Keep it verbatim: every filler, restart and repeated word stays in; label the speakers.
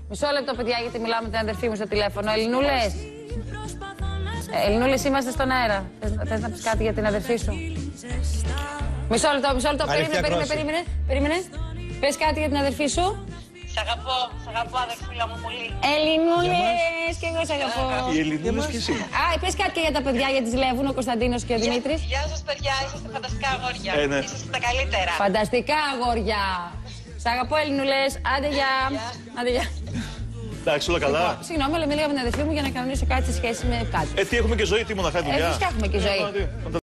Speaker 1: Μισό λεπτό, παιδιά, γιατί μιλάω με την αδερφή μου στο τηλέφωνο. Ελληνούλες. Ε, Ελληνούλες, είμαστε στον αέρα. Θες, θες να πεις κάτι για την αδερφή σου? Μισό λεπτό, μισό λεπτό. Περίμενε, περίμενε, περίμενε, περίμενε. Πες κάτι για την αδερφή σου.
Speaker 2: Σ' αγαπώ, σ' αγαπώ αδερφούλα μου πολύ.
Speaker 1: Ελληνούλες, και εγώ σ' αγαπώ.
Speaker 3: Οι Ελληνούλες ποιες είναι?
Speaker 1: Α, πες κάτι και για τα παιδιά, για τις Λεύουν, ο Κωνσταντίνος και ο Δημήτρης.
Speaker 2: Γεια σας παιδιά, είσαστε φανταστικά αγόρια.
Speaker 3: Ε, ναι.
Speaker 2: Είσαστε τα καλύτερα.
Speaker 1: Φανταστικά αγόρια. Σ' αγαπώ, Ελληνούλες. Άντε γεια. Άντε γεια.
Speaker 3: Εντάξει, όλα καλά.
Speaker 1: Συγγνώμη, αλλά μίλαγα με την αδερφή μου για να κανονίσω κάτι σε σχέση με κάτι.
Speaker 3: Ε, τι έχουμε και ζωή, τι μοναχά δουλειά.
Speaker 1: Ε, φυσικά έχουμε και ζωή.
Speaker 3: Ε,